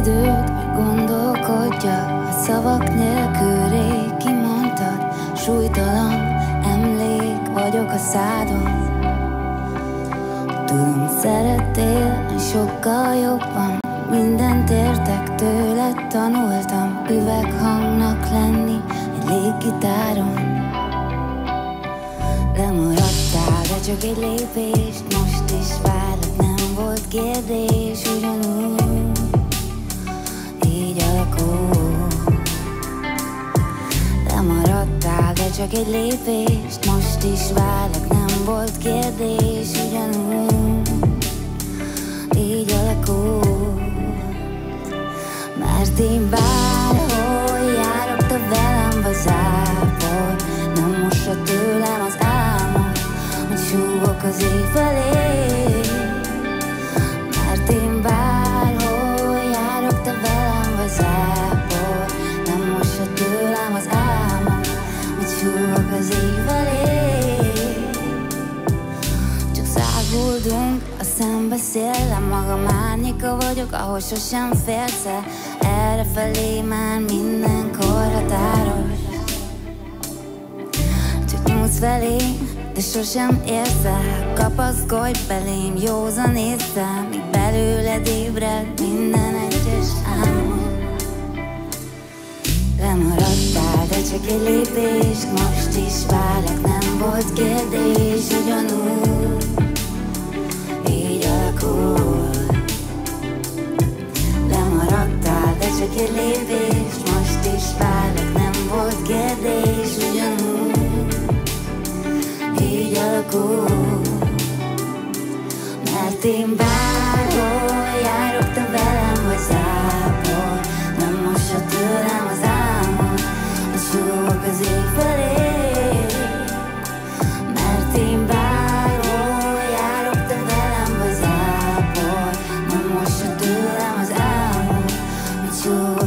időt, hogy gondolkodjak, a szavak nélkül rég kimondtad, súlytalan emlék vagyok a szádon. Tudom, szerettél sokkal jobban, mindent értek tőled, tanultam üveghangnak lenni egy léggitáron. Lemaradtál, de csak egy lépést, most is várlak, nem volt kérdés, ugyanúgy így alakul. Lemaradtál, de csak egy lépést, most is várlak, nem volt kérdés, ugyanúgy így alakul. Mert én bárhol járok, te velem vagy zápor, nem mossa tőlem az álmom, hogy súgok az éj felé. Mert én bárhol járok, te velem vagy zápor, nem mossa tőlem az álmom, hogy súgok az éj felé. Csak száguldunk a szembeszéllem, magam árnyéka vagyok, ahol sosem férsz el. Errefelé már mindenkor határos. Csak nyúlsz felém, de sosem érsz el. Kapaszkodj belém józan észre, míg belőled ébred minden egyes álmom. Lemaradtál, de csak egy lépést, most is várlak, nem volt kérdés, ugyanúgy így alakul. Lemaradtál, de csak egy lépés, most is várlak, nem volt kérdés, ugyanúgy így alakul. Mert én bárhol járok, te velem vagy zápor, nem mossa tőlem az álmom, hogy súgok az ég felé. Mert én bárhol járok, te velem vagy zápor, nem mossa tőlem az álmom, hogy súgok